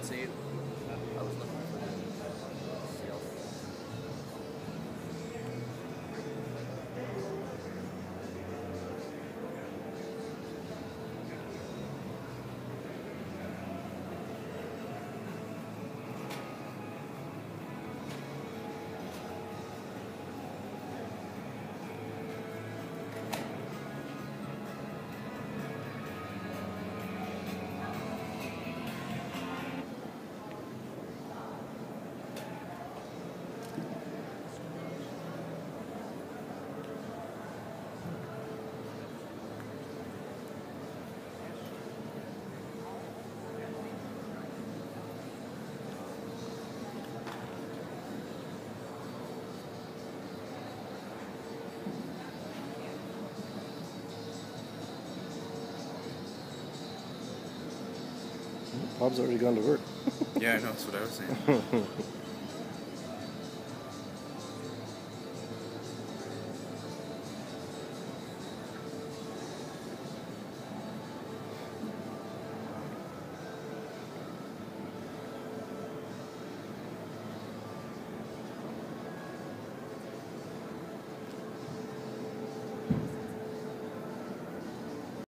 see it. I was looking for the seal. Bob's already gone to work. Yeah, I know. That's what I was saying.